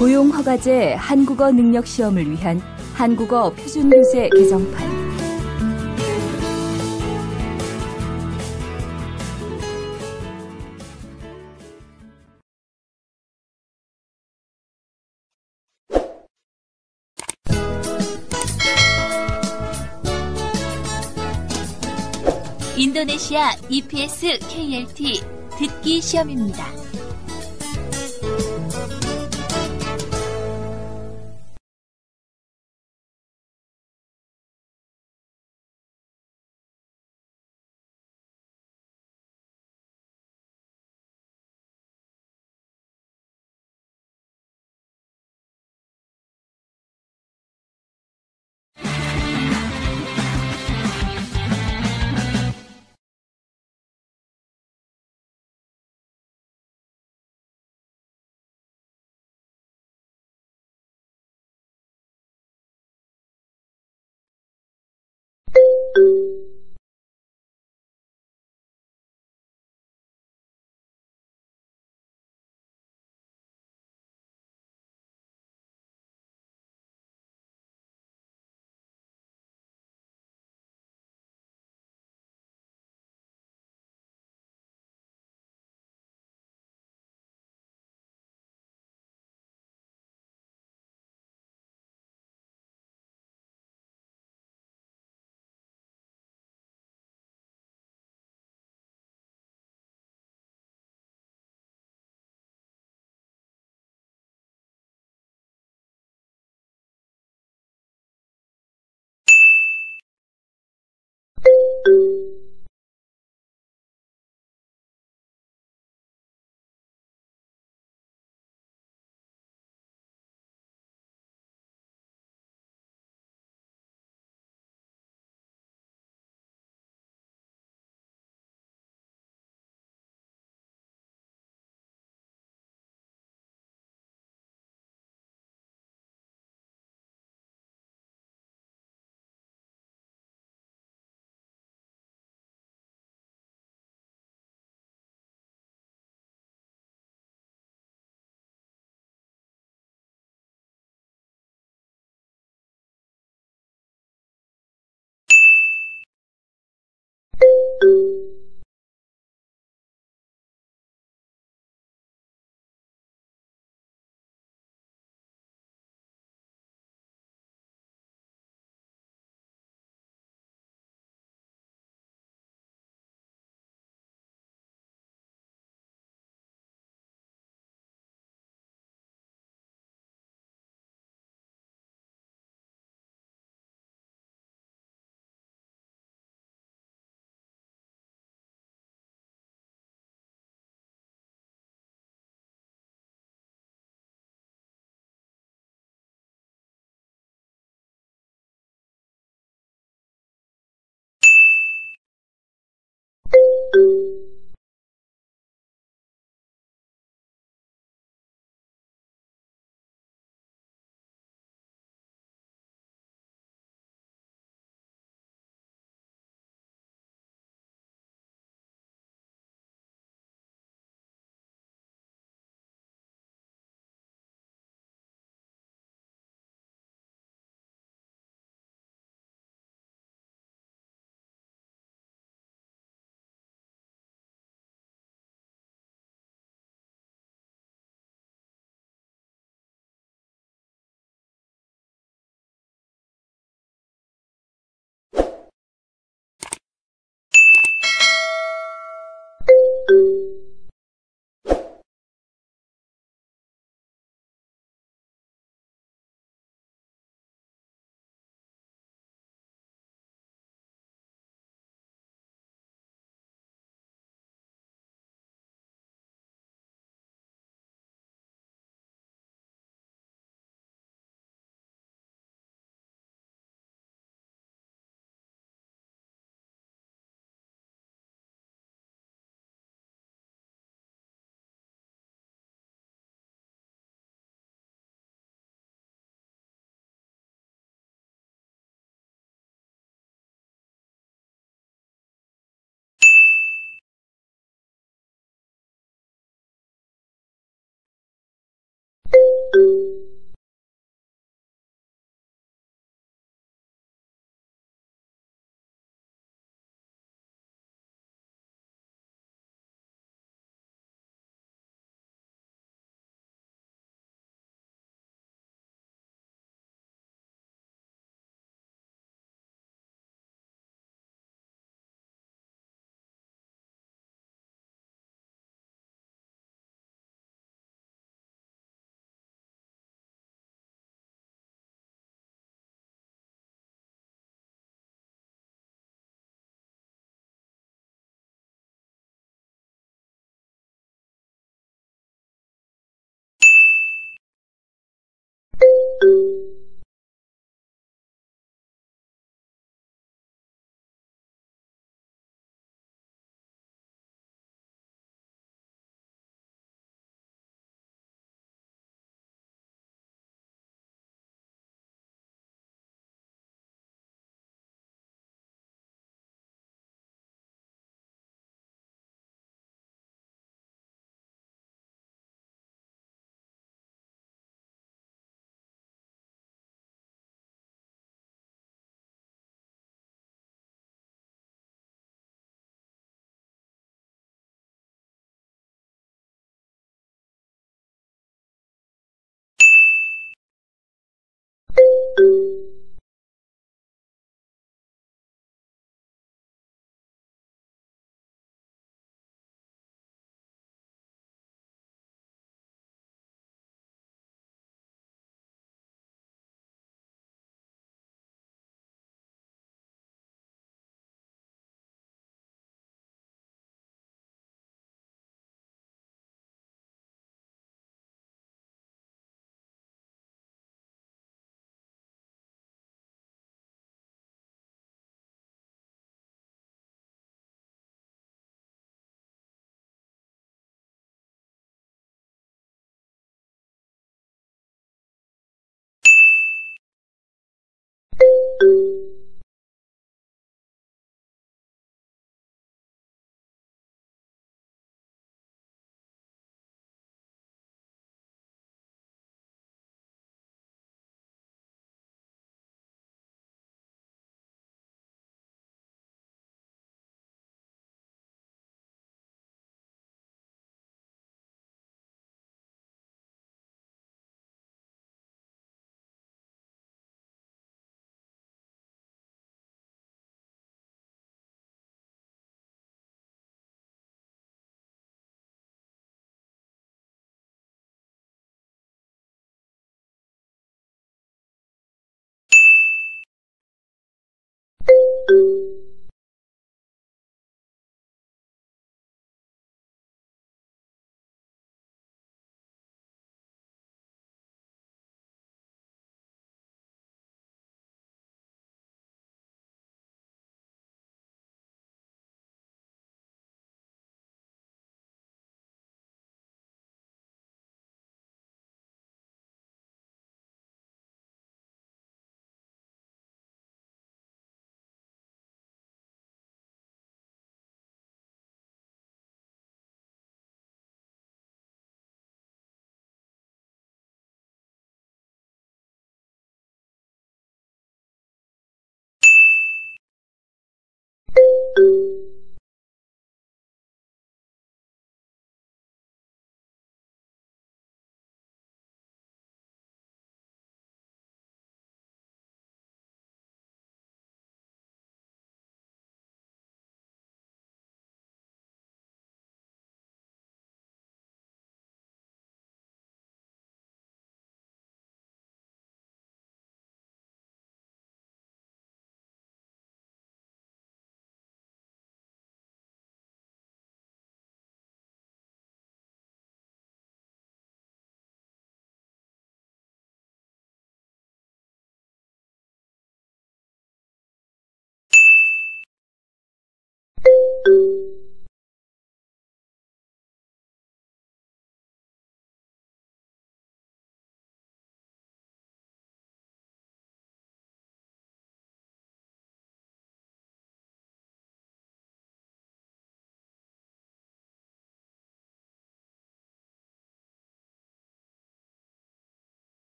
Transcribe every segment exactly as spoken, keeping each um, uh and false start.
고용허가제 한국어 능력 시험을 위한 한국어 표준문제 개정판. 인도네시아 이피에스 케이엘티 듣기 시험입니다.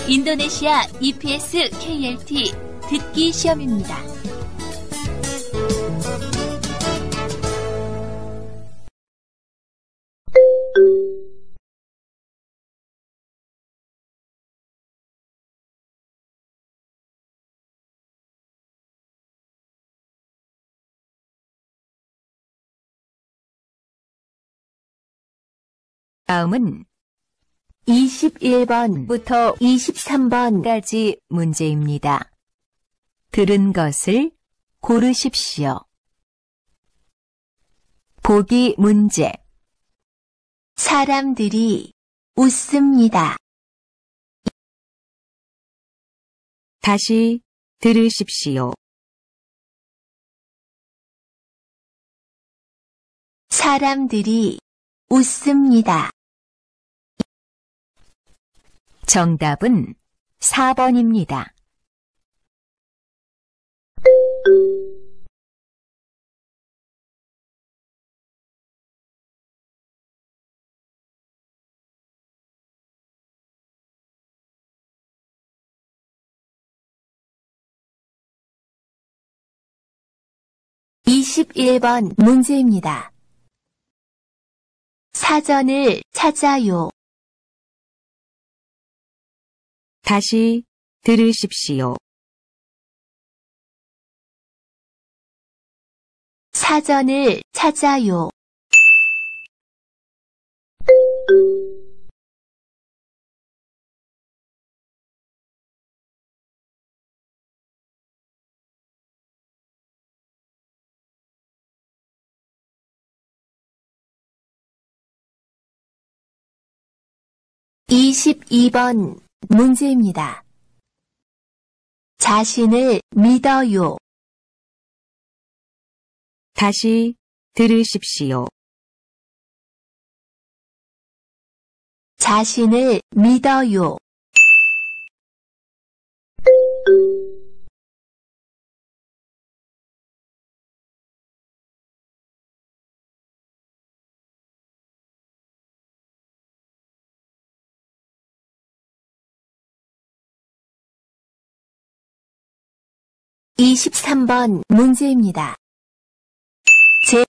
인도네시아 이피에스 케이엘티 듣기 시험입니다. 다음은 이십일 번부터 이십삼 번까지 문제입니다. 들은 것을 고르십시오. 보기 문제. 사람들이 웃습니다. 다시 들으십시오. 사람들이 웃습니다. 정답은 사 번입니다. 이십일 번 문제입니다. 사전을 찾아요. 다시 들으십시오. 사전을 찾아요. 이십이 번 문제입니다. 자신을 믿어요. 다시 들으십시오. 자신을 믿어요. 이십삼 번 문제입니다. 제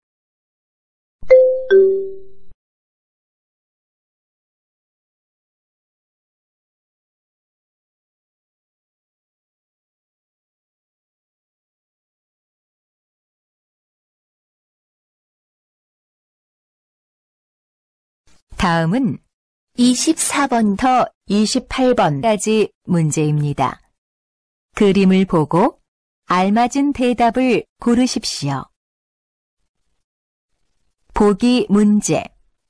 다음은 이십사 번부터 이십팔 번까지 문제입니다. 그림을 보고 알맞은 대답을 고르십시오. 보기 문제.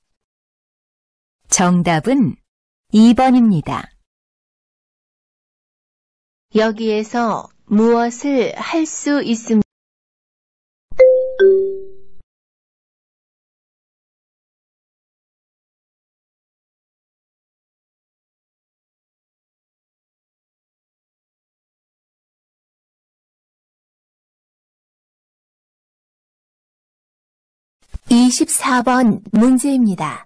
정답은 이 번입니다. 여기에서 무엇을 할 수 있습니까? 이십사 번 문제입니다.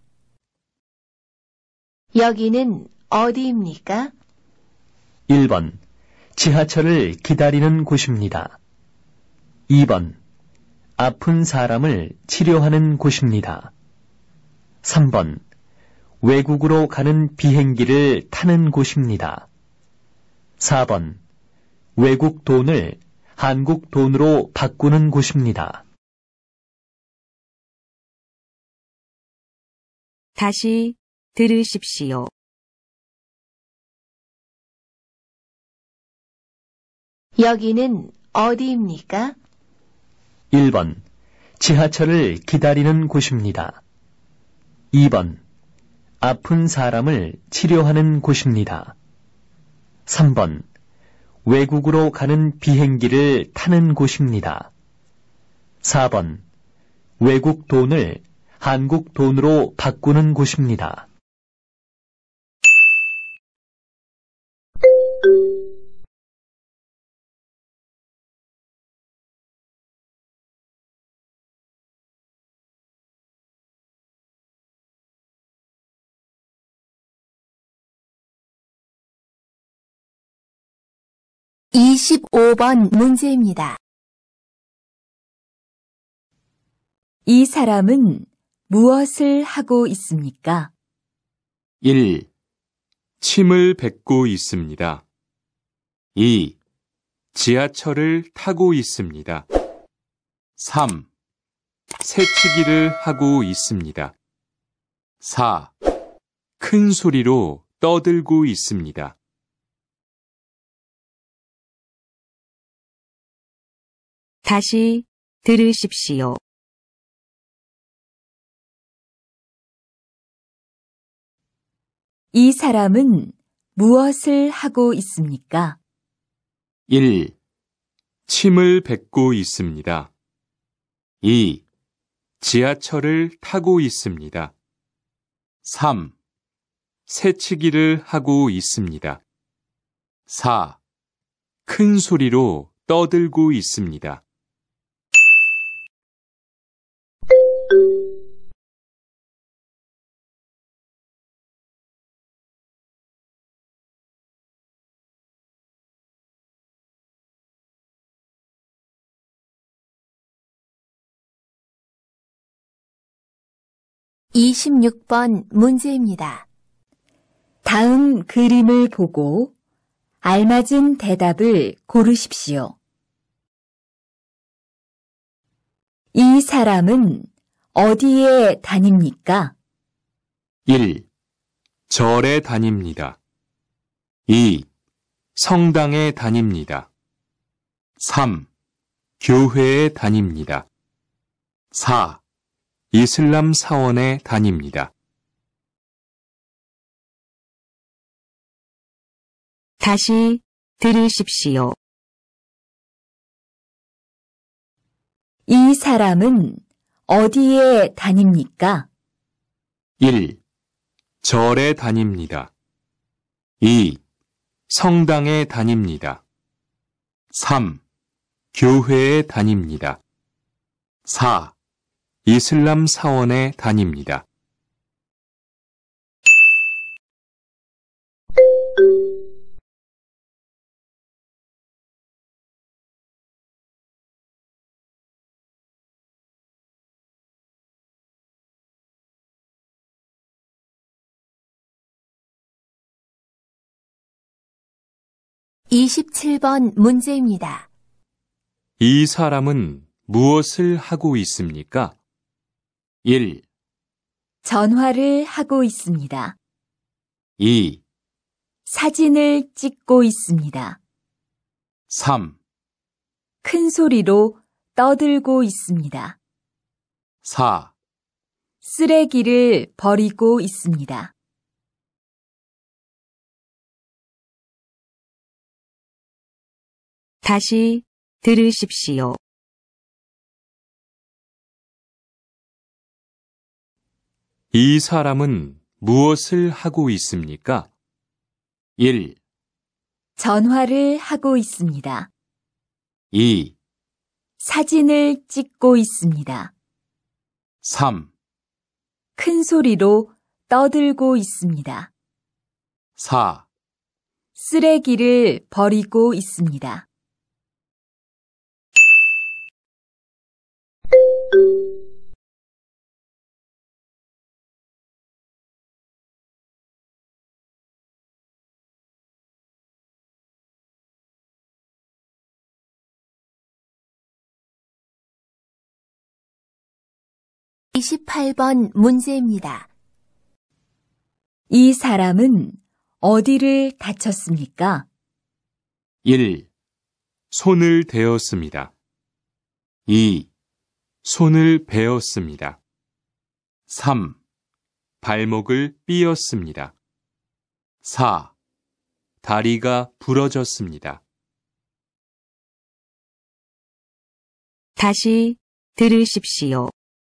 여기는 어디입니까? 일 번. 지하철을 기다리는 곳입니다. 이 번. 아픈 사람을 치료하는 곳입니다. 삼 번. 외국으로 가는 비행기를 타는 곳입니다. 사 번. 외국 돈을 한국 돈으로 바꾸는 곳입니다. 다시 들으십시오. 여기는 어디입니까? 일 번. 지하철을 기다리는 곳입니다. 이 번. 아픈 사람을 치료하는 곳입니다. 삼 번. 외국으로 가는 비행기를 타는 곳입니다. 사 번. 외국 돈을 한국 돈으로 바꾸는 곳입니다. 이십오 번 문제입니다. 이 사람은 무엇을 하고 있습니까? 일. 침을 뱉고 있습니다. 이. 지하철을 타고 있습니다. 삼. 새치기를 하고 있습니다. 사. 큰 소리로 떠들고 있습니다. 다시 들으십시오. 이 사람은 무엇을 하고 있습니까? 일. 침을 뱉고 있습니다. 이. 지하철을 타고 있습니다. 삼. 새치기를 하고 있습니다. 사. 큰 소리로 떠들고 있습니다. 이십육 번 문제입니다. 다음 그림을 보고 알맞은 대답을 고르십시오. 이 사람은 어디에 다닙니까? 일. 절에 다닙니다. 이. 성당에 다닙니다. 삼. 교회에 다닙니다. 사. 이슬람 사원에 다닙니다. 다시 들으십시오. 이 사람은 어디에 다닙니까? 일. 절에 다닙니다. 이. 성당에 다닙니다. 삼. 교회에 다닙니다. 사. 이슬람 사원에 다닙니다. 이십칠 번 문제입니다. 이 사람은 무엇을 하고 있습니까? 일. 전화를 하고 있습니다. 이. 사진을 찍고 있습니다. 삼. 큰 소리로 떠들고 있습니다. 사. 쓰레기를 버리고 있습니다. 다시 들으십시오. 이 사람은 무엇을 하고 있습니까? 일. 전화를 하고 있습니다. 이. 사진을 찍고 있습니다. 삼. 큰 소리로 떠들고 있습니다. 사. 쓰레기를 버리고 있습니다. 이십팔 번 문제입니다. 이 사람은 어디를 다쳤습니까? 일. 손을 대었습니다. 이. 손을 베었습니다. 삼. 발목을 삐었습니다. 사. 다리가 부러졌습니다. 다시 들으십시오.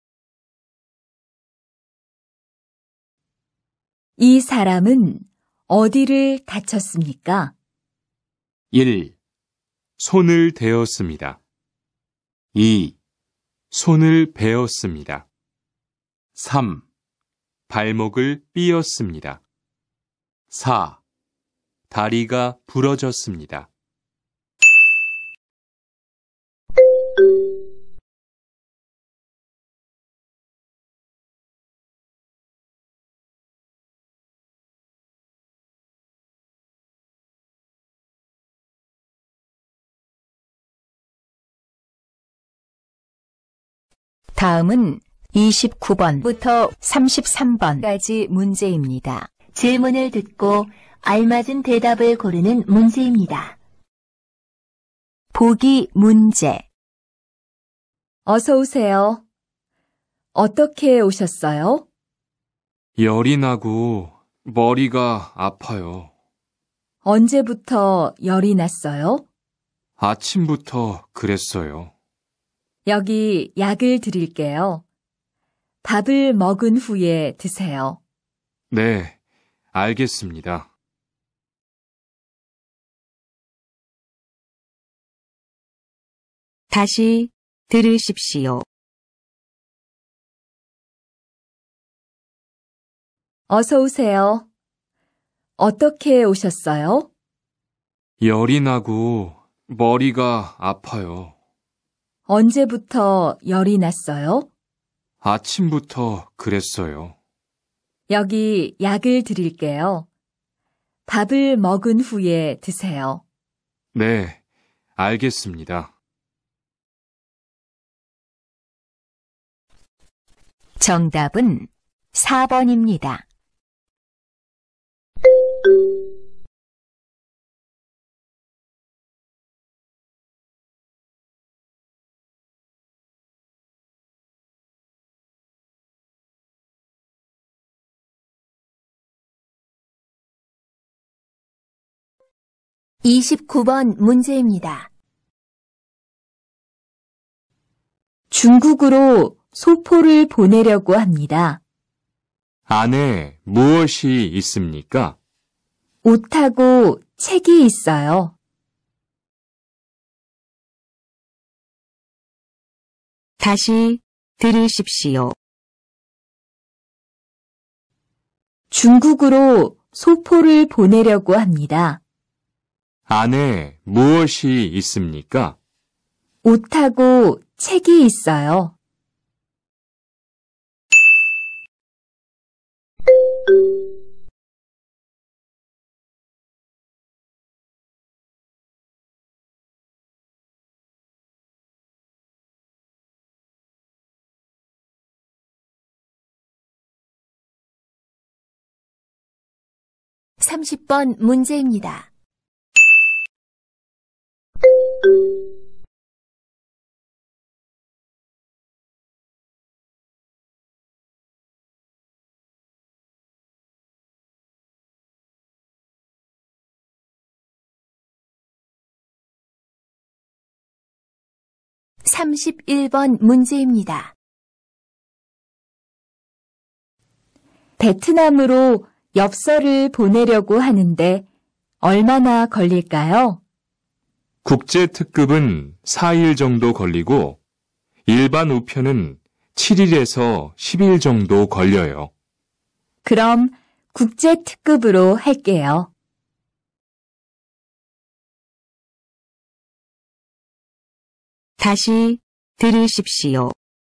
이 사람은 어디를 다쳤습니까? 일. 손을 대었습니다. 이. 손을 베었습니다. 삼. 발목을 삐었습니다. 사. 다리가 부러졌습니다. 다음은 이십구 번부터 삼십삼 번까지 문제입니다. 질문을 듣고 알맞은 대답을 고르는 문제입니다. 보기 문제. 어서 오세요. 어떻게 오셨어요? 열이 나고 머리가 아파요. 언제부터 열이 났어요? 아침부터 그랬어요. 여기 약을 드릴게요. 밥을 먹은 후에 드세요. 네, 알겠습니다. 다시 들으십시오. 어서 오세요. 어떻게 오셨어요? 열이 나고 머리가 아파요. 언제부터 열이 났어요? 아침부터 그랬어요. 여기 약을 드릴게요. 밥을 먹은 후에 드세요. 네, 알겠습니다. 정답은 사 번입니다. 이십구 번 문제입니다. 중국으로 소포를 보내려고 합니다. 안에 무엇이 있습니까? 옷하고 책이 있어요. 다시 들으십시오. 중국으로 소포를 보내려고 합니다. 안에 무엇이 있습니까? 옷하고 책이 있어요. 삼십 번 문제입니다. 삼십일 번 문제입니다. 베트남으로 엽서를 보내려고 하는데 얼마나 걸릴까요? 국제 특급은 사 일 정도 걸리고 일반 우편은 칠 일에서 십 일 정도 걸려요. 그럼 국제 특급으로 할게요. 다시 들으십시오.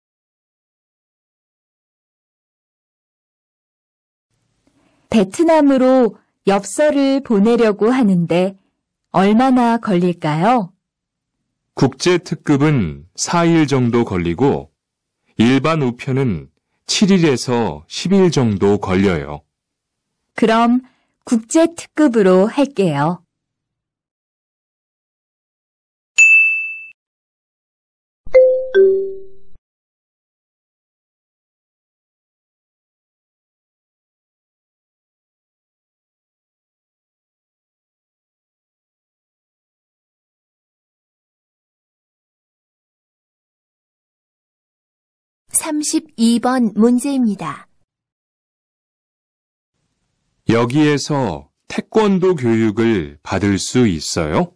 베트남으로 엽서를 보내려고 하는데 얼마나 걸릴까요? 국제 특급은 사 일 정도 걸리고 일반 우편은 칠 일에서 십 일 정도 걸려요. 그럼 국제 특급으로 할게요. 삼십이 번 문제입니다. 여기에서 태권도 교육을 받을 수 있어요?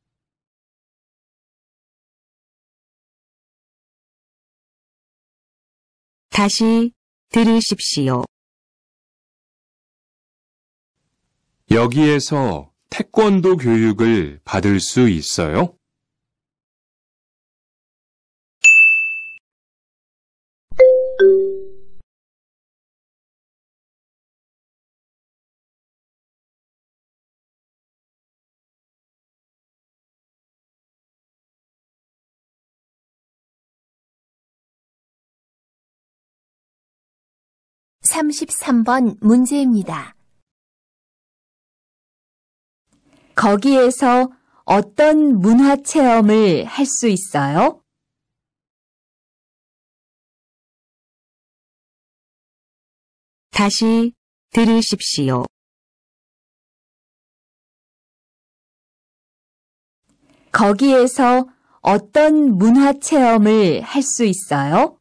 다시 들으십시오. 여기에서 태권도 교육을 받을 수 있어요? 삼십삼 번 문제입니다. 거기에서 어떤 문화 체험을 할 수 있어요? 다시 들으십시오. 거기에서 어떤 문화 체험을 할 수 있어요?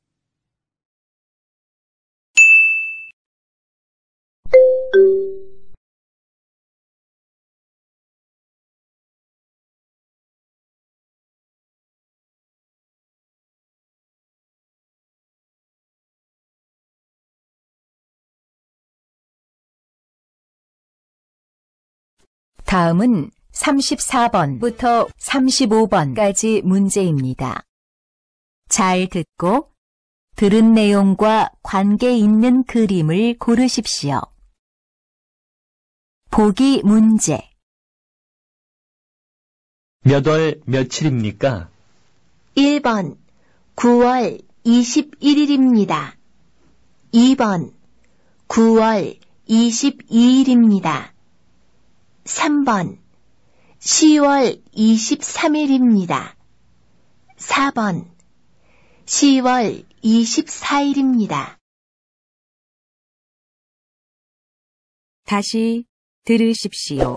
다음은 삼십사 번부터 삼십오 번까지 문제입니다. 잘 듣고 들은 내용과 관계 있는 그림을 고르십시오. 보기 문제. 몇 월 며칠입니까? 일 번 구월 이십일일입니다. 이 번 구월 이십이일입니다. 삼 번 시월 이십삼일입니다. 사 번 시월 이십사일입니다. 다시 들으십시오.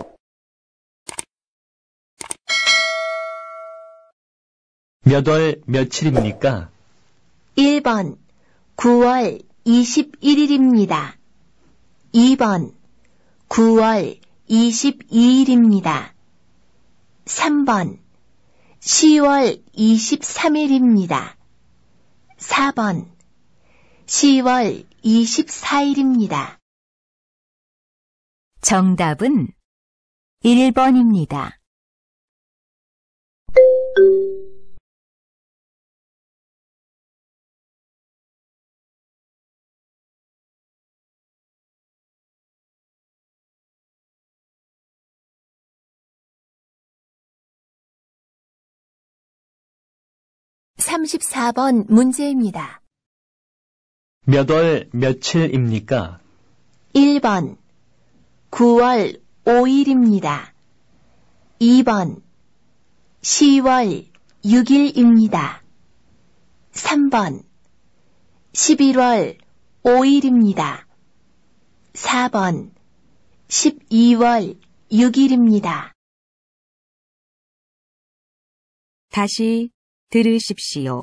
몇 월 며칠입니까? 일 번 구월 이십일일입니다. 이 번 구월 이십이일입니다. 삼 번 시월 이십삼일입니다. 사 번 시월 이십사일입니다. 정답은 일 번입니다. 삼십사 번 문제입니다. 몇 월 며칠입니까? 일 번 구월 오일입니다. 이 번 시월 육일입니다. 삼 번 십일월 오일입니다. 사 번 십이월 육일입니다. 다시 들으십시오.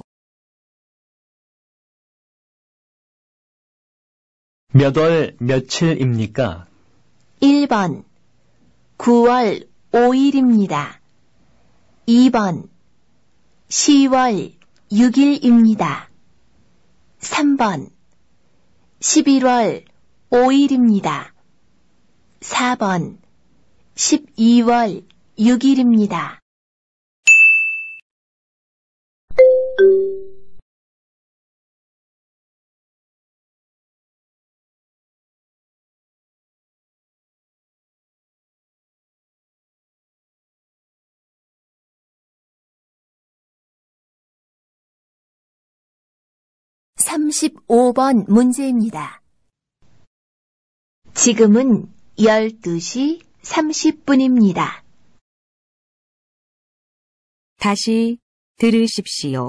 몇 월 며칠입니까? 일 번 구월 오일입니다. 이 번 시월 육일입니다. 삼 번 십일월 오일입니다. 사 번 십이월 육일입니다. 삼십오 번 문제입니다. 지금은 열두 시 삼십 분입니다. 다시 들으십시오.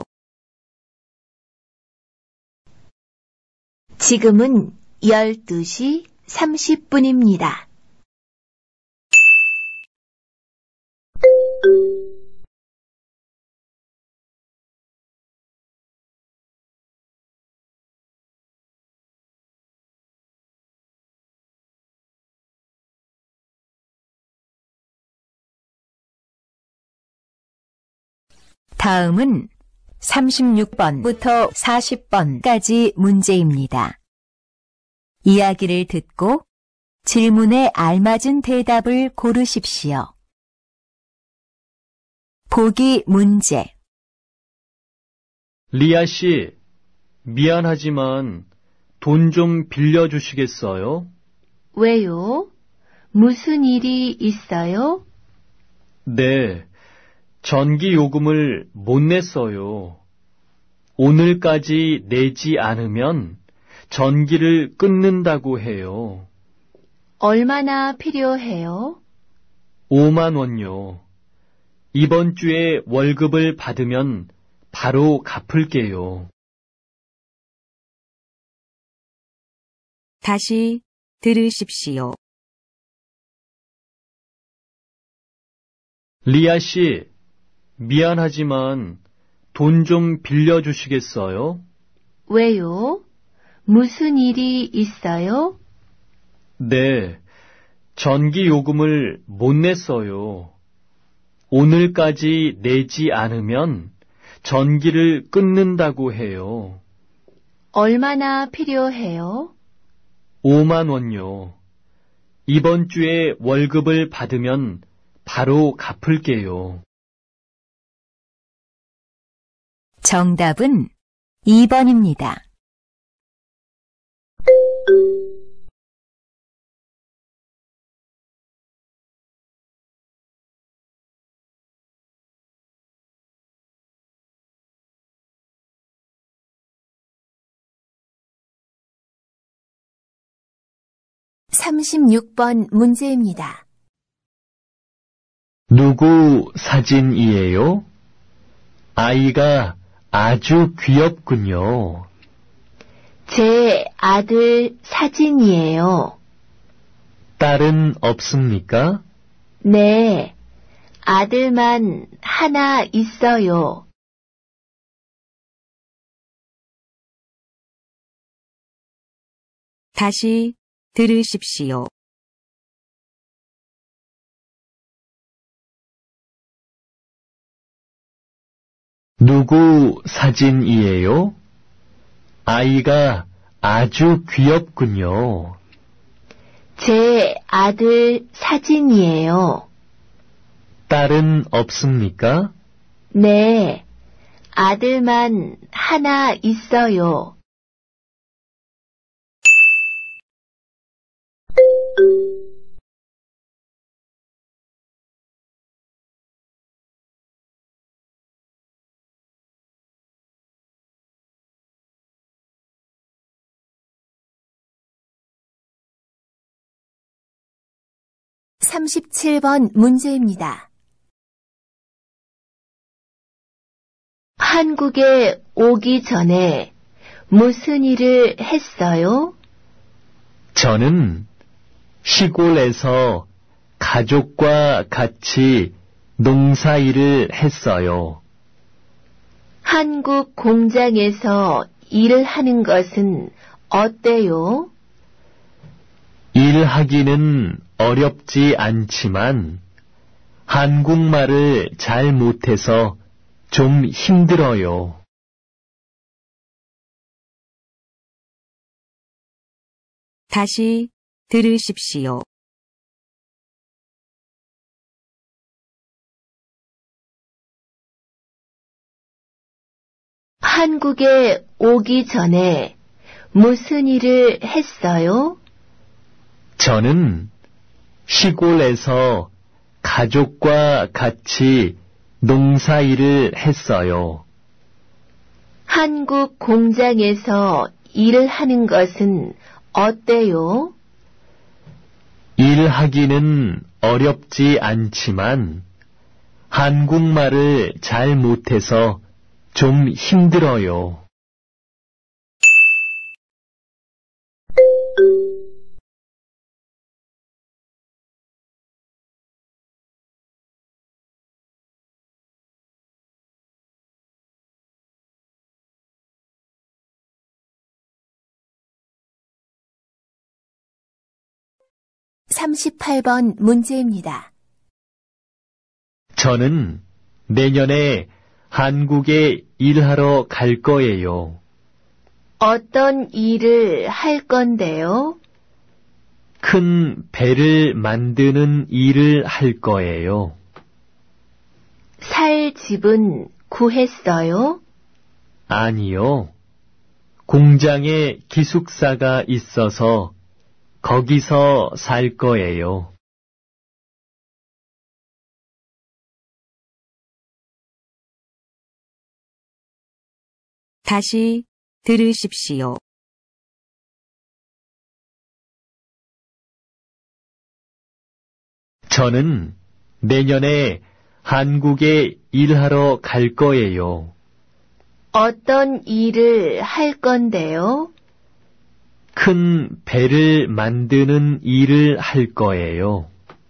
지금은 열두 시 삼십 분입니다. 다음은 삼십육 번부터 사십 번까지 문제입니다. 이야기를 듣고 질문에 알맞은 대답을 고르십시오. 보기 문제. 리아 씨, 미안하지만 돈 좀 빌려주시겠어요? 왜요? 무슨 일이 있어요? 네, 전기 요금을 못 냈어요. 오늘까지 내지 않으면 전기를 끊는다고 해요. 얼마나 필요해요? 오만 원요. 이번 주에 월급을 받으면 바로 갚을게요. 다시 들으십시오. 리아 씨, 미안하지만 돈 좀 빌려주시겠어요? 왜요? 무슨 일이 있어요? 네, 전기 요금을 못 냈어요. 오늘까지 내지 않으면 전기를 끊는다고 해요. 얼마나 필요해요? 오만 원요. 이번 주에 월급을 받으면 바로 갚을게요. 정답은 이 번입니다. 삼십육 번 문제입니다. 누구 사진이에요? 아이가 아주 귀엽군요. 제 아들 사진이에요. 딸은 없습니까? 네, 아들만 하나 있어요. 다시 들으십시오. 누구 사진이에요? 아이가 아주 귀엽군요. 제 아들 사진이에요. 딸은 없습니까? 네, 아들만 하나 있어요. 삼십칠 번 문제입니다. 한국에 오기 전에 무슨 일을 했어요? 저는 시골에서 가족과 같이 농사일을 했어요. 한국 공장에서 일을 하는 것은 어때요? 일하기는 어렵지 않지만 한국말을 잘 못해서 좀 힘들어요. 다시 들으십시오. 한국에 오기 전에 무슨 일을 했어요? 저는 시골에서 가족과 같이 농사일을 했어요. 한국 공장에서 일을 하는 것은 어때요? 일하기는 어렵지 않지만 한국말을 잘 못해서 좀 힘들어요. 삼십팔 번 문제입니다. 저는 내년에 한국에 일하러 갈 거예요. 어떤 일을 할 건데요? 큰 배를 만드는 일을 할 거예요. 살 집은 구했어요? 아니요. 공장에 기숙사가 있어서 거기서 살 거예요. 다시 들으십시오. 저는 내년에 한국에 일하러 갈 거예요. 어떤 일을 할 건데요? 큰 배를 만드는 일을 할 거예요.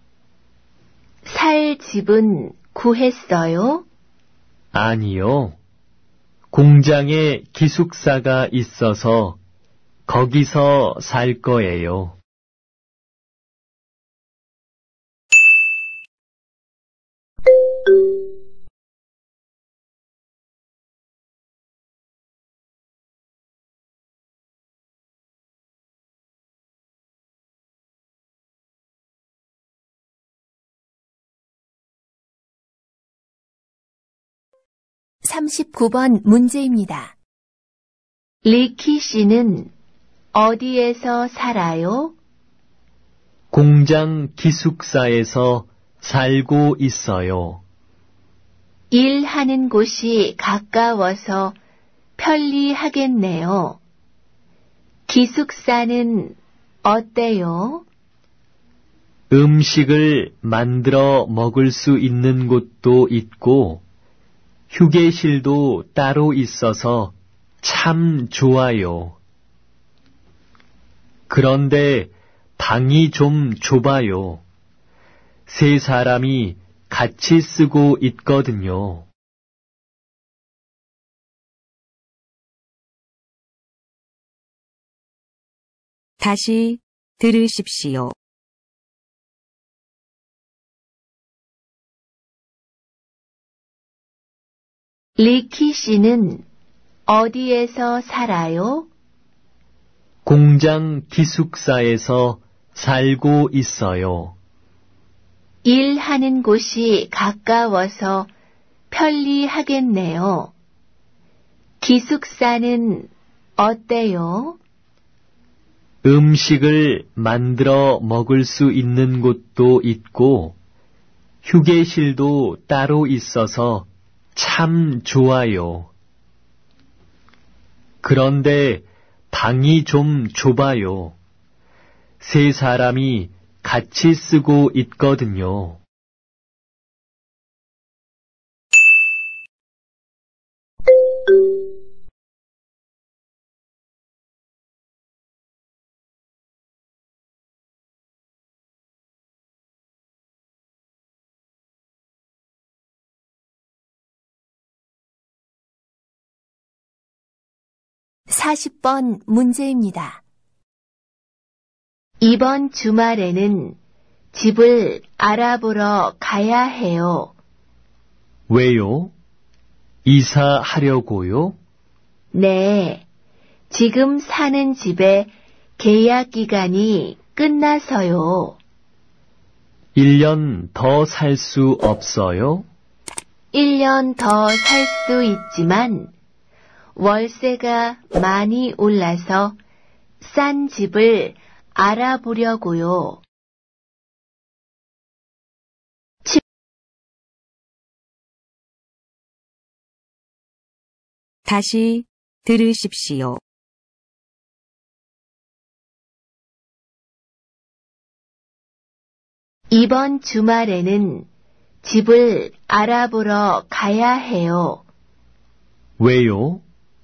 살 집은 구했어요? 아니요. 공장에 기숙사가 있어서 거기서 살 거예요. 삼십구 번 문제입니다. 리키 씨는 어디에서 살아요? 공장 기숙사에서 살고 있어요. 일하는 곳이 가까워서 편리하겠네요. 기숙사는 어때요? 음식을 만들어 먹을 수 있는 곳도 있고 휴게실도 따로 있어서 참 좋아요. 그런데 방이 좀 좁아요. 세 사람이 같이 쓰고 있거든요. 다시 들으십시오. 리키 씨는 어디에서 살아요? 공장 기숙사에서 살고 있어요. 일하는 곳이 가까워서 편리하겠네요. 기숙사는 어때요? 음식을 만들어 먹을 수 있는 곳도 있고 휴게실도 따로 있어서 참 좋아요. 그런데 방이 좀 좁아요. 세 사람이 같이 쓰고 있거든요. 사십 번 문제입니다. 이번 주말에는 집을 알아보러 가야 해요. 왜요? 이사하려고요? 네. 지금 사는 집의 계약 기간이 끝나서요. 일 년 더 살 수 없어요? 일 년 더 살 수 있지만 월세가 많이 올라서 싼 집을 알아보려고요. 다시 들으십시오. 이번 주말에는 집을 알아보러 가야 해요. 왜요?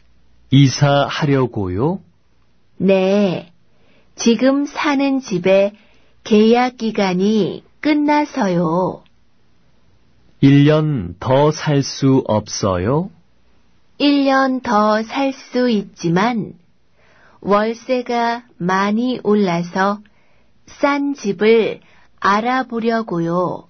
이사하려고요? 네. 지금 사는 집의 계약 기간이 끝나서요. 일 년 더 살 수 없어요? 일 년 더 살 수 있지만 월세가 많이 올라서 싼 집을 알아보려고요.